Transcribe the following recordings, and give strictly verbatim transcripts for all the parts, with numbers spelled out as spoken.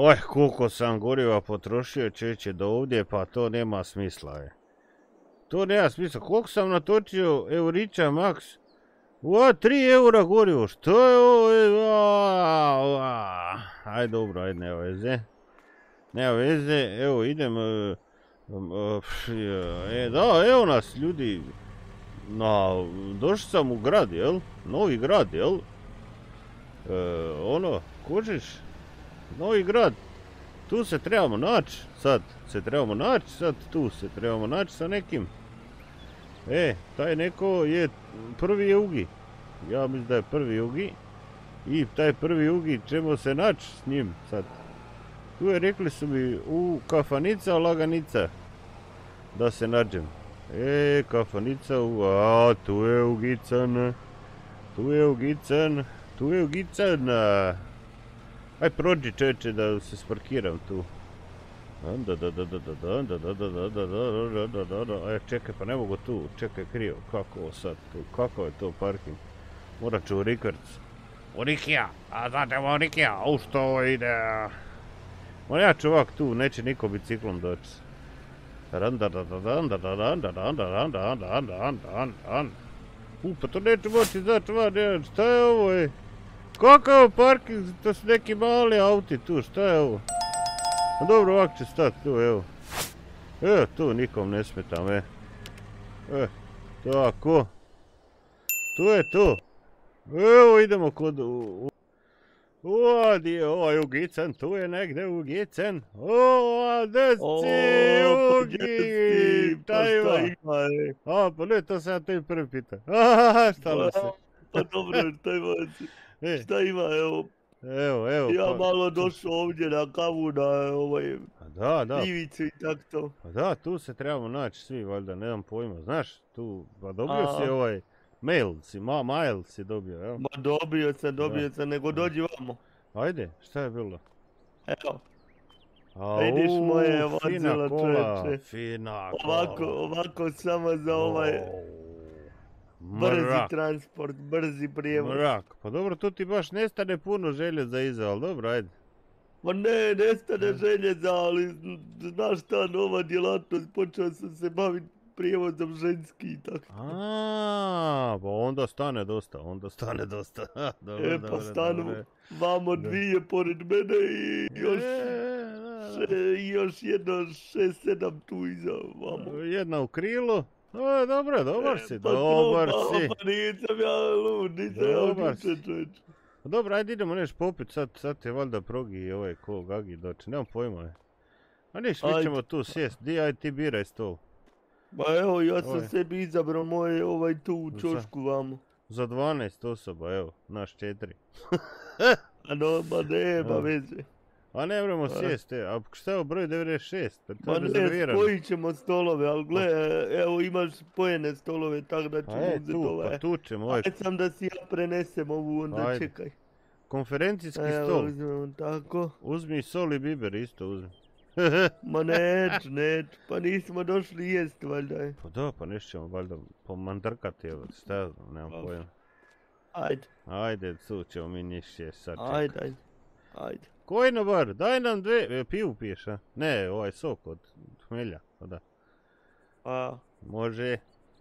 Oj, koliko sam goriva potrošio čeće do ovdje, pa to nema smisla. Je. To nema smisla. Koliko sam natočio eurića max? Ua, tri eura gorivo. Što je ovo? Ajde, dobro, ajde, nema veze. Nema veze, evo idem. E, da, evo nas ljudi. Na, došao sam u grad, jel? Novi grad, jel? E, ono, kužiš? Novi grad. Tu se trebamo naći, sad se trebamo naći, sad tu se trebamo naći sa nekim. E, taj neko je, prvi je Ugi. Ja mislim da je prvi Ugi. I taj prvi Ugi ćemo se naći s njim sad. Tu je, rekli su mi, u kafanica, laganica. Da se nađem. E, kafanica, u, a, tu je Ugican. Tu je Ugican. Tu je Ugican. Aj prođi čeče da se sparkiram tu. Aj čekaj, pa ne mogu tu, čekaj krivo, kako ovo sad tu, kako je to parking? Morat ću u Rikvrc. U Rikija, a znate u Rikija, u što ide? Ma ja ću ovak tu, neće niko biciklom doći. U, pa to neću moći izaći van, šta je ovo je? Kakav parking, to su neki mali auti tu, šta je ovo? Dobro, ovak će stati tu, evo. Evo, tu nikom ne smetam, e. E, tako. Tu je tu. Evo, idemo kod... O, di je ovaj Ugican, tu je negdje Ugican. O, gdje si Ugi? Šta ima? A, pa ne, to sam ja tebi prvi pita. Aha, štalo se. Pa dobro, šta ima? Šta ima, evo. Evo, evo. Ja malo došao ovdje na kavu, na ovaj... Da, da. Pivicu i tak to. Da, tu se trebamo naći svi, valjda, nemam pojma. Znaš, tu, pa dobio si ovaj mail, si, ma, mail si dobio, evo. Ma dobio sam, dobio sam, nego dođi vamo. Ajde, šta je bilo? Evo. A, vidiš moje fina vozilo, kola, čovječe. fina kola. Ovako, ovako samo za ovaj... Brzi transport, brzi prijevoz. Mrak, pa dobro, tu ti baš nestane puno želje za iza, ali dobro, ajde. Ma ne, nestane želje za, ali znaš šta, nova djelatnost, počeo sam se baviti prijevozom ženski i tako. Aaaa, pa onda stane dosta, onda stane dosta. Dobro, e, pa dobro, stanu dobro. Vamo dvije pored mene i još, še, još jedno šest, sedam tu iza vamo. Jedna u krilu. O, dobro, dobar si, e, pa dobar to, si. Pa nisam ja lud, nisam ja odličan čovječ. Dobro, ajde idemo nešto popit, sad, sad je valjda progi i ovaj ko Gagi doći, nemam pojma je. A niš, mi ćemo tu sjest, di aj ti biraj stol. Pa evo, ja sam ovaj. sebi izabrao moje ovaj tu u čošku vamo. Za dvanaest osoba, evo, naš četiri. A no, ma nema veze. A ne vremo sjest, e, a šta je o broj devedeset šest? Pa ma ne, spojit ćemo stolove, ali gle, evo imaš spojene stolove, tako da ćemo uzeti ovaj. Pa tu ćemo ovaj. Ajde sam da si ja prenesem ovu, onda ajde. Čekaj. Konferencijski evo, stol. Uzmemo tako. Uzmi sol i biber, isto uzmi. Ma neć, neć, pa nismo došli jest, valjda. Pa da, pa nećemo valjda pomandrkati, evo, šta ja znam, nemam pojma. Ajde. Ajde, tu ćemo mi njih sjest, sad čekaj. Ajde, ajde, ajde. Kojno bar, daj nam dve, e, pivu piješ, a? Ne, ovaj sok od hmelja, pa da. A. Može.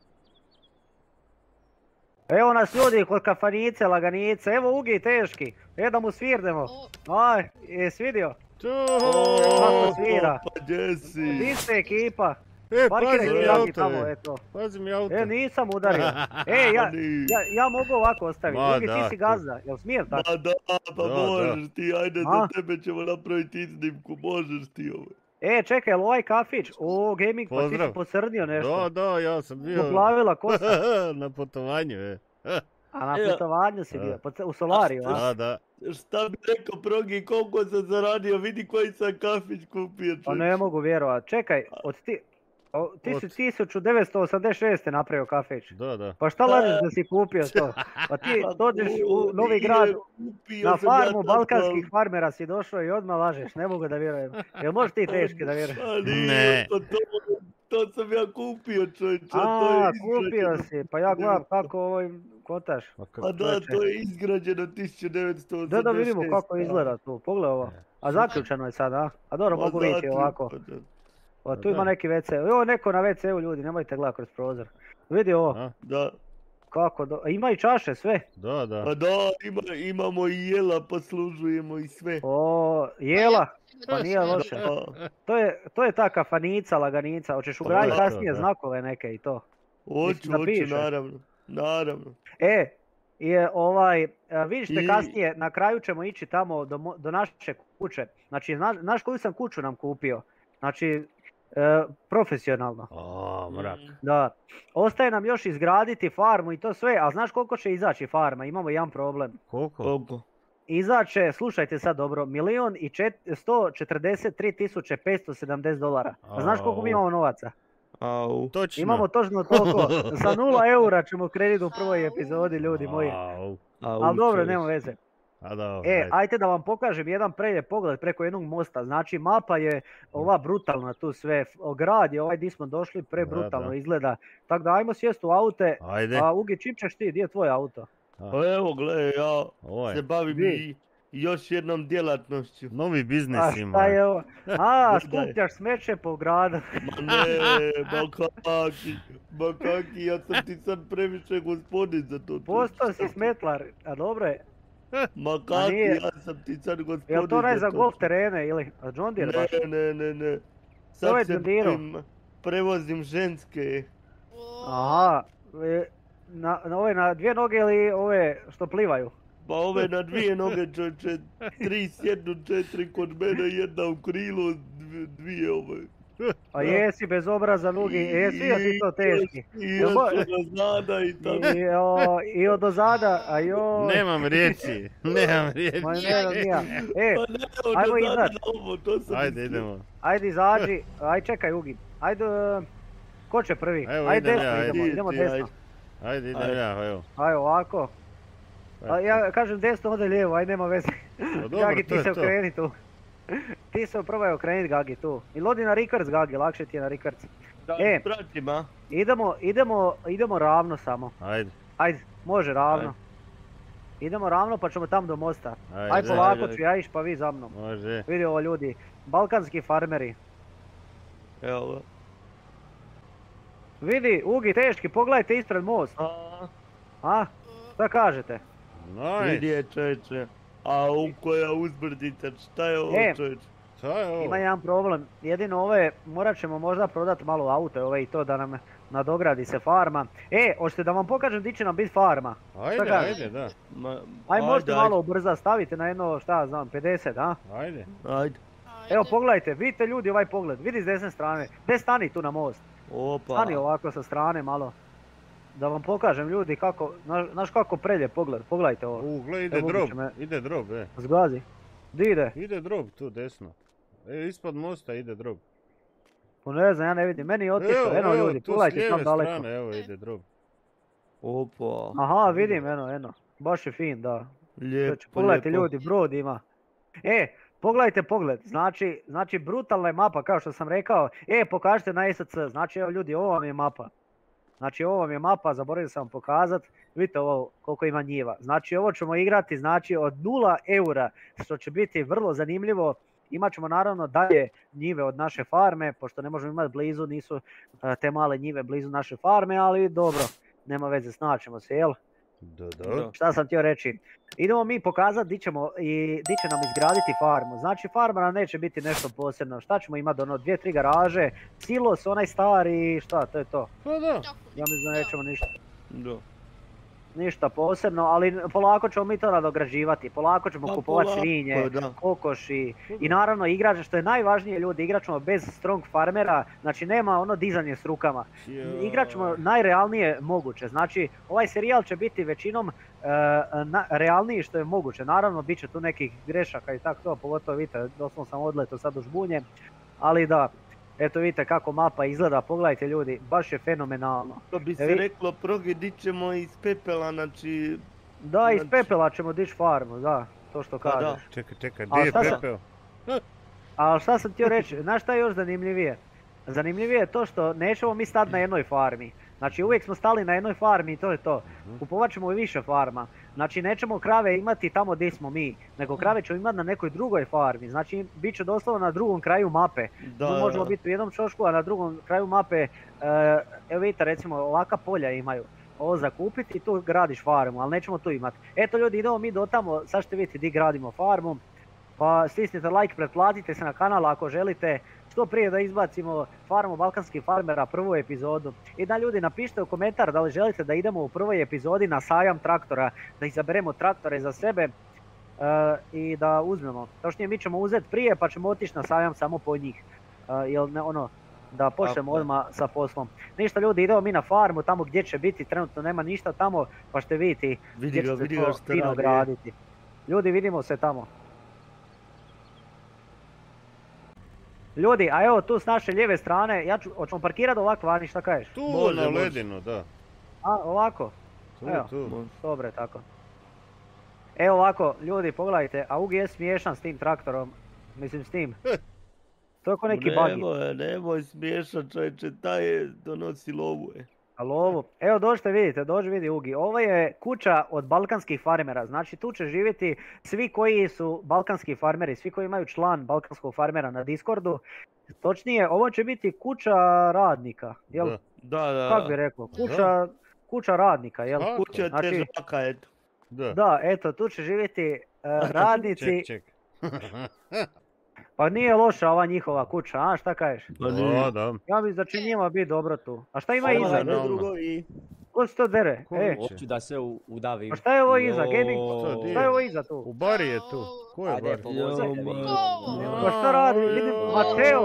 Evo nas ljudi kod kafanice, laganice, evo Ugi teški, e da mu svirdemo. Aj, jesi vidio? Kako svira? Pa gdje si? Ti ste ekipa. E, pazi mi auto, e. Pazi mi auto. E, nisam udario. E, ja, ja, ja mogu ovako ostaviti. Ugi, ti si gazda, jel smijem tako? Ma da, pa da, možeš da. Ti, ajde za tebe ćemo napraviti iznimku, možeš ti ovo. E, čekaj, ovaj kafić, o, gaming, pa ti si posrnio nešto. Da, da, ja sam bio... Poplavila kosa. Na putovanju, e. A na putovanju si bio, u Solariju, a? Da, da. Šta bi rekao Progi, koliko sam zaradio, vidi koji sam kafić kupio. Pa ne mogu vjerovat, čekaj, od ti... O, ti si tisuću devetsto osamdeset šeste napravio kafić. Da, da. Pa šta lažeš da si kupio to? Pa ti dođeš u Novi Grad, na farmu balkanskih farmera si došao i odmah lažeš, ne mogu da vjerujem. Jel možeš ti teški da vjerujem? Ne. To sam ja kupio, čovječe. A, kupio si, pa ja gledam kako ovoj kotaš. Pa da, to je izgrađeno tisuću devetsto osamdeset šeste. Da, da vidimo kako izgleda tu, pogledaj ovo. A zaključano je sad, a? A dobro, Ma mogu vidjeti zaključ- ovako. pa da. O, tu A ima da. neki ve ce. Jo, neko na ve ce u ljudi, nemojte gledati kroz prozor. Vidi ovo, A? Da, kako do... a ima i čaše, sve. Da, da. pa da, ima, imamo i jela, poslužujemo i sve. O, jela, pa nije loše. Da, To je, to je ta kafanica, laganica, hoćeš ugraditi da, kasnije da. znakove neke i to. hoću, Mislim da hoću, piše. naravno, naravno. E, je ovaj, a, vidjet ćete I- kasnije, na kraju ćemo ići tamo do, mo- do naše kuće. Znači, zna- znaš koju sam kuću nam kupio? Znači, e, profesionalno. A, mrak. Da. Ostaje nam još izgraditi farmu i to sve, a znaš koliko će izaći farma? Imamo jedan problem. Koliko? Koliko? Izaće, slušajte sad dobro, milion i čet- sto četrdeset tri tisuće petsto sedamdeset dolara. A znaš koliko mi Au. imamo novaca? Au. Točno. Imamo točno toliko. Sa nula eura ćemo kredit u prvoj epizodi, ljudi moji. Au. Au, Ali dobro, čovječe. nema veze. A dobro, E, ajde. ajte da vam pokažem jedan prelijep pogled preko jednog mosta. Znači, mapa je ova brutalna tu sve. O, grad je ovaj di smo došli, prebrutalno Da, da. izgleda. Tako da ajmo sjest u aute. Ajde. A Ugi, čip ćeš ti, gdje je tvoj auto? Pa evo, gle, ja Ovaj. se bavim Di? i još jednom djelatnošću. Novi A biznis ima. šta je ovo? A, Daj. skupljaš smeće po gradu. Ma ne, ma kaki, ma kaki, ja sam ti sad previše gospodin za to. Postao si smetlar, a dobro je. Ma A kaki, nije- ja sam ti sad gospodin Jel to onaj za to. golf terene ili a John Deere baš? Ne, ne, ne, ne. To je Sad se John Deere. bavim, prevozim ženske. Aha, e, na, na ove na dvije noge ili ove što plivaju? Pa ove na dvije noge, čoče, tri sjednu, četiri kod mene, jedna u krilu, dv- dvije ove. A jesi bez obraza nugi, jesi ti to teški. I Jel još mo- ono zada i tako. I, o, i od ozada, a joj. Nemam riječi. Nemam riječi. Ma ne, nija. E, Pa ne, ono ajmo zada iznad. na ovo, to sam Ajde, mislio. idemo. ajde izađi, aj čekaj Ugi. Ajde, e, ko će prvi? Evo, Ajde idem desno ja, idemo, Ti, idemo ti, desno. ajde. Ajde, idem Ajde. ja, evo. Aj ovako. A ja kažem desno, onda lijevo, aj nema veze. Pa dobro, Gagi, to ti je se to. okreni tu. Ti se probaj okrenit Gagi tu. I lodi na rikarc Gagi, lakše ti je na rikarc. Da, E. pratim, a? Idemo, idemo, idemo ravno samo. Ajde. Ajde, može ravno. Ajde. Idemo ravno pa ćemo tam do mosta. Ajde. Aj polako ajde. ću ja ići pa vi za mnom. Može. Vidi ovo ljudi, balkanski farmeri. Evo ga. Vidi, Ugi, teški, pogledajte ispred most. A, A? Šta kažete? vidi Nice. je čovječe. A u koja uzbrdica, šta je ovo E. čovječe? Šta je ovo? Ima jedan problem. Jedino ove, morat ćemo možda prodat malo aute ove i to da nam nadogradi se farma. E, hoćete da vam pokažem di će nam biti farma? Ajde, kažeš? ajde, da. Ma, Aj možete ajde, malo ubrzati, stavite na jedno, šta ja znam, pedeset, a? Ajde. Ajde. Evo pogledajte, vidite ljudi ovaj pogled, vidi s desne strane. Gdje stani tu na most? Opa. Stani ovako sa strane malo. Da vam pokažem ljudi kako, znaš, znaš kako prelje pogled, pogledajte ovo. U, gle, ide Evo, drop. će me- Ide drop, e. Zgazi. Di ide? Ide drop tu desno. E, ispod mosta ide drop. Pa ne znam, ja ne vidim, meni je otišao, eno ljudi, tu s pogledajte lijeve tam daleko. strane, evo ide drop. Opa. Aha, vidim, eno, eno. Baš je fin, da. Lijepo, Znači, pogledajte lijepo. ljudi, brod ima. E, pogledajte pogled, znači, znači brutalna je mapa kao što sam rekao. E, pokažite na S C, znači evo ljudi, ovo vam je mapa. Znači ovo vam je mapa, zaboravio sam vam pokazat, vidite ovo koliko ima njiva. Znači ovo ćemo igrati znači od nula eura, što će biti vrlo zanimljivo. Imat ćemo naravno dalje njive od naše farme, pošto ne možemo imati blizu, nisu e, te male njive blizu naše farme, ali dobro, nema veze, snaćemo se, jel? Da, Da. da. Šta sam htio reći? Idemo mi pokazati di ćemo i di će nam izgraditi farmu. Znači farma nam neće biti nešto posebno. Šta ćemo imati ono dvije, tri garaže, silos, onaj stari, šta, to je to. Pa da. Ja mislim da nećemo ništa, Da. ništa posebno, ali polako ćemo mi to nadograđivati. Polako ćemo Pa kupovati polako, svinje, da. kokoši i naravno igrače, što je najvažnije ljudi, igrat ćemo bez strong farmera, znači nema ono dizanje s rukama. Igrat ćemo najrealnije moguće, znači ovaj serijal će biti većinom e, na, realniji što je moguće, naravno bit će tu nekih grešaka i tako to, pogotovo vidite, doslovno sam odleto sad u žbunje, ali da, eto vidite kako mapa izgleda, pogledajte ljudi, baš je fenomenalno. To bi E, se vi- reklo, proge dićemo iz pepela, znači... Da, iz Znači- pepela ćemo dići farmu, da, to što Pa da. kažeš. Čekaj, čekaj, A gdje je šta sam- pepeo? Ali šta sam htio reći, znaš šta je još zanimljivije? Zanimljivije je to što nećemo mi stati na jednoj farmi. Znači uvijek smo stali na jednoj farmi i to je to. Kupovat ćemo i više farma. Znači nećemo krave imati tamo gdje smo mi, nego krave ćemo imati na nekoj drugoj farmi. Znači bit će doslovno na drugom kraju mape. Da, Tu možemo da. biti u jednom čošku, a na drugom kraju mape, e, evo vidite recimo ovaka polja imaju. Ovo zakupiti i tu gradiš farmu, ali nećemo tu imati. Eto ljudi, idemo mi do tamo, sad ćete vidjeti gdje gradimo farmu. Pa stisnite like, pretplatite se na kanal ako želite što prije da izbacimo farmu balkanskih farmera prvu epizodu. I da ljudi napišite u komentar da li želite da idemo u prvoj epizodi na sajam traktora, da izaberemo traktore za sebe uh, i da uzmemo. Točnije mi ćemo uzeti prije pa ćemo otići na sajam samo po njih. Uh, jel ne, ono, da počnemo odmah sa poslom. Ništa ljudi, idemo mi na farmu tamo gdje će biti, trenutno nema ništa tamo pa ćete vidjeti Vidi gdje ga, ćete vidi to ga što fino radi. graditi. Ljudi, vidimo se tamo. Ljudi, a evo tu s naše lijeve strane, ja ću, hoćemo parkirati ovako vani, šta kažeš? Tu Može, na može. ledinu, da. A, ovako? Tu, Evo. tu. Dobro je tako. Evo ovako, ljudi, pogledajte, a Ugi je smiješan s tim traktorom, mislim s tim. To je ko neki buggy. Nemoj, nemoj smiješan čovječe, taj je donosi lovu je. A lovu. Evo dođite vidite, dođi vidi Ugi. Ovo je kuća od balkanskih farmera, znači tu će živjeti svi koji su balkanski farmeri, svi koji imaju član balkanskog farmera na Discordu. Točnije, ovo će biti kuća radnika, jel? Da. Da, da. Kako bi rekao? Kuća, kuća radnika, jel? Tako. Kuća Znači- težaka, eto. Da. Da, eto, tu će živjeti uh, radnici, Ček, ček. pa nije loša ova njihova kuća, a šta kažeš? Pa nije. Da, da. Ja mislim da će njima biti dobro tu. A šta ima Ovo iza? je normalno. drugovi. Ko se to dere? Ko E, Hoće. Hoću da se u- udavim. pa šta je ovo iza? Gaming? Šta, di Šta je ovo iza tu? U bari je tu. Ko je Ajde, bari? pomozite Jo, mi. ma. Pa šta radi? Vidim, Mateo!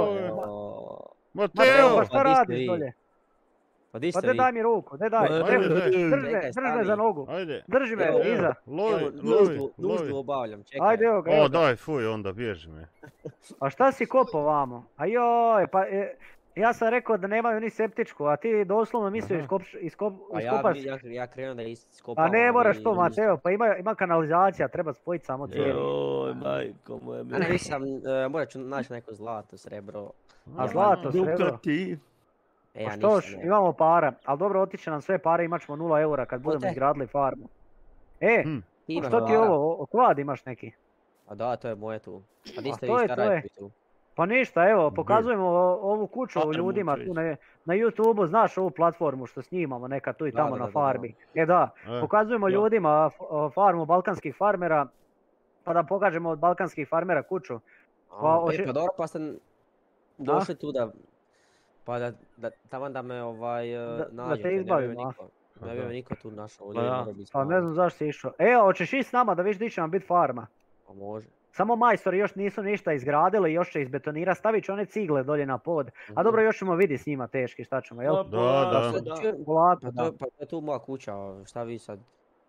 O, Mateo, Mateo! pa šta Pa di ste radiš vi? dolje? Pa di Pa ste de vi? daj mi ruku, de daj. Pa, Evo, daj, Drži daj. me, Čekaj, drži me stani. za nogu. Ajde. Drži me, Evo, iza. Lovi, Evo, lovi, nuždu, nuždu lovi. obavljam, čekaj. Ajde, evo ga, O, evo ga. daj, fuj, onda bježi me. A šta si kopao vamo? A joj, pa e, ja sam rekao da nemaju ni septičku, a ti doslovno mislio Aha. iskop, iskop, Pa ja, iskopaš. ja, ja krenuo da iskopam. Pa ne moraš to, ali- Mateo, pa ima, ima kanalizacija, treba spojiti samo cijeli. Joj, majko moja. A ne, nisam, e, morat ću naći neko zlato, srebro. A Ja, zlato, man- srebro? Dukati. E, Pa ja što ništa š, ne. imamo para, ali dobro otiće nam sve pare, imat ćemo nula eura kad budemo te? izgradili farmu. E, Hm. Ti a imaš što ti para. ovo, o- klad imaš neki? A da, to je moje tu. A di A ste to vi, je, šta to je. radite tu? Pa ništa, evo, pokazujemo o- ovu kuću Farmu ljudima ću tu ići. na, na YouTubeu, znaš ovu platformu što snimamo nekad tu i Da, tamo da, na da, da, farmi. E da, E, pokazujemo Ja. ljudima f- o, farmu balkanskih farmera, pa da pokažemo od balkanskih farmera kuću. Pa, A, oši- e, pa dobro, pa ste došli tu da... Pa da, da, taman da me ovaj, e, Da- da nađete, te ne bi me izbavimo, a? niko, ne bi Aha. me niko tu našao, Pa ovdje ja. mora biti Pa ne spavan. znam zašto si išao. Evo, hoćeš ići s nama da vidiš di će nam biti farma. Pa može. Samo majstori još nisu ništa izgradili, još će izbetonirati, stavit će one cigle dolje na pod. A Mhm. dobro, još ćemo vidjeti s njima teški, šta ćemo, jel? Pa, Da, pa, da. da. Čujem- Polako, Pa da. to, pa to je tu moja kuća, šta vi sad?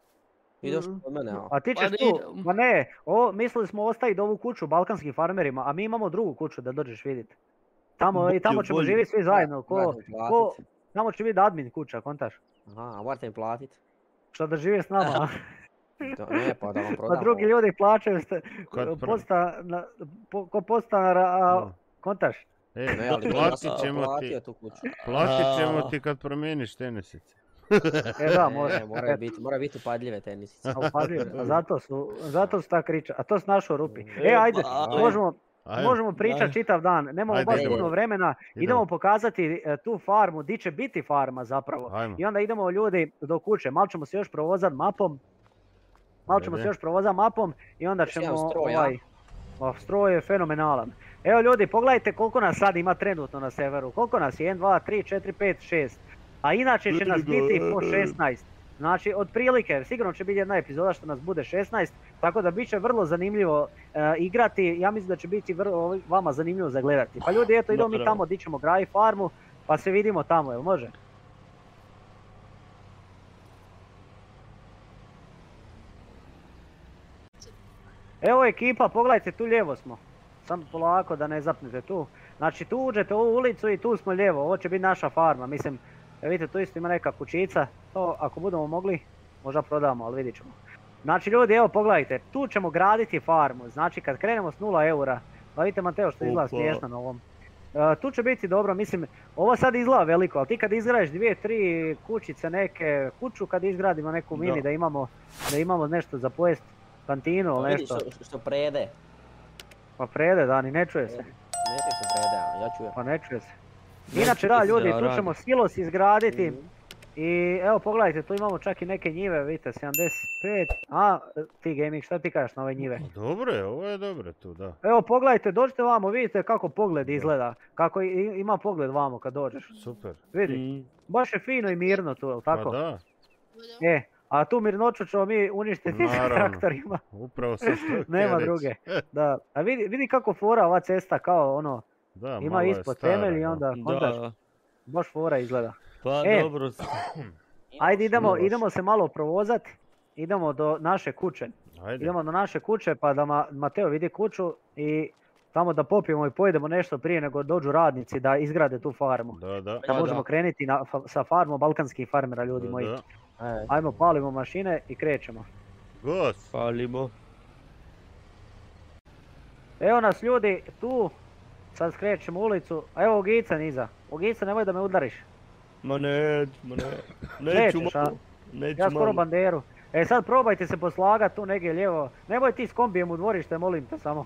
Vi došli Mhm. od mene, a? A ti Pa ćeš ni- tu, ma ne, o, mislili smo ostaviti ovu kuću balkanskim farmerima, a mi imamo drugu kuću da dođeš vidjeti. Tamo, i Bolje, tamo ćemo bolje. živjeti svi zajedno, ko, Morate mi ko, platit. tamo će biti admin kuća, kontaš? Aha, a morate mi platit? Što da žive s nama, a? To, ne, pa da vam Pa prodam. drugi ovo. ljudi plaćaju ste, Kad pra- posta, na, po, ko podstanara, a, Da. kontaš? E, Ne, ali ja platit sam ćemo platio ti, tu kuću. platit ćemo A. ti kad promijeniš tenisice. E da, Ne, mora. ne, moraju biti, moraju biti upadljive tenisice. A upadljive, a zato su, zato su ta kriča, a to su našu rupi. E, E, ajde, pa, možemo, Ajmo. možemo pričati Ajde. čitav dan, nemamo Ajde, baš idemo. puno vremena, Idemo. idemo pokazati e, tu farmu, di će biti farma zapravo. Ajmo. I onda idemo ljudi do kuće, malo ćemo se još provozati mapom, malo ćemo se Ajde. još provozati mapom i onda Još ćemo jedan stroj, a? ovaj, oh, stroj je fenomenalan. Evo ljudi, pogledajte koliko nas sad ima trenutno na severu, koliko nas je, jedan, dva, tri, četiri, pet, šest, a inače će nas biti po šesnaest. Znači, otprilike, sigurno će biti jedna epizoda što nas bude šesnaest, tako da bit će vrlo zanimljivo e, igrati, ja mislim da će biti vrlo vama zanimljivo za gledati. Pa ljudi, eto, idemo mi Naravno. tamo di ćemo graditi farmu, pa se vidimo tamo, jel može? Evo ekipa, pogledajte, tu lijevo smo. Samo polako da ne zapnete tu. Znači tu uđete u ovu ulicu i tu smo lijevo, ovo će biti naša farma, mislim, evo vidite tu isto ima neka kućica, to ako budemo mogli, možda prodamo, ali vidit ćemo. Znači ljudi, evo pogledajte, tu ćemo graditi farmu, znači kad krenemo s nula eura, pa vidite Mateo što izgleda Opa. smiješno na ovom. Uh, tu će biti dobro, mislim, ovo sad izgleda veliko, ali ti kad izgradiš dvije, tri kućice neke, kuću kad izgradimo neku mini Da. da imamo, da imamo nešto za pojest, kantinu ili Vidi nešto, što, što prede. pa prede da, ni ne čuje se, Neće se prede, a ja čujem. pa ne čuje se. Ne Inače čuje da se ljudi, da tu radi. ćemo silos izgraditi Mhm. i evo pogledajte, tu imamo čak i neke njive, vidite, sedamdeset pet, a ti gaming, šta ti kažeš na ove njive? Pa dobro je, ovo je dobro tu, da. Evo pogledajte, dođite vamo, vidite kako pogled izgleda, kako i- ima pogled vamo kad dođeš, Super. vidi, Mm. baš je fino i mirno tu, jel Pa tako? da, E, a tu mirnoću ćemo mi uništiti sa Naravno. traktorima, upravo sam to htio nema reći. druge. Da, a vidi, vidi kako fora ova cesta, kao ono, Da, ima malo je ispod stara, temelj i da. onda, onda Da, baš fora izgleda. pa E. dobro. Ajde idemo, loše. idemo se malo provozat, idemo do naše kuće. Ajde. Idemo do naše kuće pa da Ma- Mateo vidi kuću i tamo da popijemo i pojedemo nešto prije nego dođu radnici da izgrade tu farmu. Da, da. Da Pa možemo da. krenuti na, fa- sa farmom balkanskih farmera, ljudi Da, moji. da. E, Ajmo, palimo mašine i krećemo. Gos. Palimo. Evo nas ljudi, tu, sad skrećemo ulicu, a evo Ogica niza. Ogica, nemoj da me udariš. Ma neću, ma ne. Neću Nećeš, a? malo. Neću Ja skoro malo. banderu. E sad probajte se poslagat tu negdje lijevo. Nemoj ti s kombijem u dvorište, molim te samo.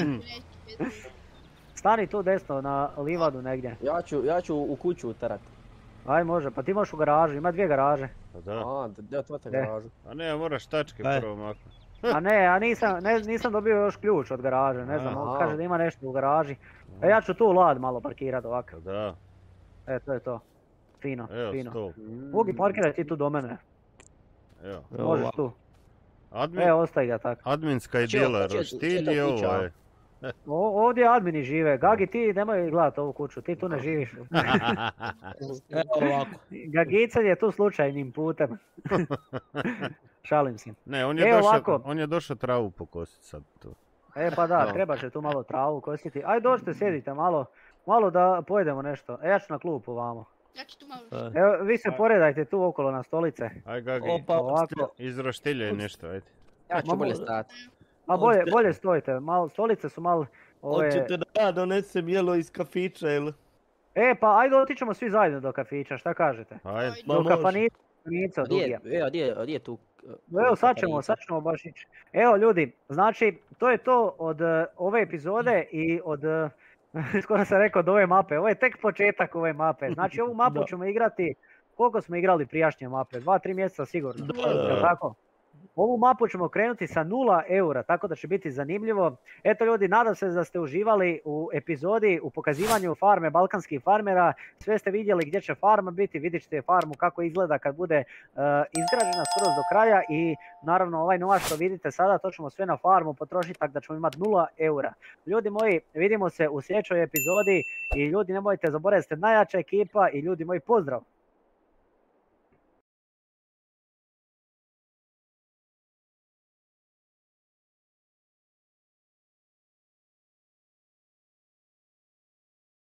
Stani tu desno na livadu negdje. ja ću, ja ću u kuću uterat. Aj može, pa ti možeš u garažu, ima dvije garaže. Pa da. A, da otvorite Ne. garažu. A ne, moraš tačke Aj. prvo maknuti. A ne, a nisam, ne, nisam dobio još ključ od garaže, ne znam, on Aha. kaže da ima nešto u garaži. E ja ću tu lad malo parkirat ovako. Pa da. E to je to. Fino, Evo, fino. stol. Ugi, parkiraj ti tu do mene, Evo. Evo možeš ovako. tu. Admin, E, ostavi ga tako. adminska je Čio, djela, čio, roštilj čio i to kuća, ovaj. O, ovdje admini žive, Gagi ti nemoj gledat ovu kuću, ti tu ne živiš. Evo ovako. Gagican je tu slučajnim putem. Šalim se. Ne, on je, E, došao, ovako. on je došao travu pokosit sad tu. E pa da, Da. treba će tu malo travu kositi. Aj dođite, sjedite malo, malo da pojedemo nešto. E ja ću na klupu vamo. Ja ću tu malo E. više. Evo vi se poredajte tu okolo na stolice. Aj Gagi, Opa, Ovako. iz roštilja je nešto, ajde. Ja ću Ma bolje mo- stati. A bolje, Hoćete- bolje stojite, malo, stolice su malo ove... Hoćete da ja donesem jelo iz kafića ili? E pa ajde otićemo svi zajedno do kafića, šta kažete? Ajde. Ma Do može. kafanica od Gdje Ugija. je, evo, gdje je, gdje je tu? uh, Evo sad ćemo, kafanica? sad ćemo baš ići. Evo ljudi, znači to je to od eh, ove epizode i od, eh, skoro sam rekao od ove mape, ovo je tek početak ove mape. Znači ovu mapu Da. ćemo igrati, koliko smo igrali prijašnje mape, dva, tri mjeseca sigurno. Da, da, Jel da. tako? Ovu mapu ćemo krenuti sa nula eura, tako da će biti zanimljivo. Eto ljudi, nadam se da ste uživali u epizodi, u pokazivanju farme balkanskih farmera. Sve ste vidjeli gdje će farma biti, vidjet ćete farmu kako izgleda kad bude eh, izgrađena skroz do kraja i naravno ovaj novac što vidite sada, to ćemo sve na farmu potrošiti tako da ćemo imati nula eura. Ljudi moji, vidimo se u sljedećoj epizodi i ljudi nemojte zaboraviti, ste najjača ekipa i ljudi moji pozdrav!